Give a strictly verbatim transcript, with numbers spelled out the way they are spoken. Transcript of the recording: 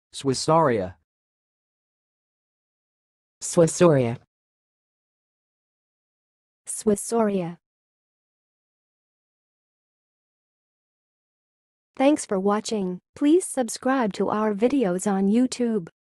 suasoria, suasoria, suasoria. Thanks for watching. Please subscribe to our videos on YouTube.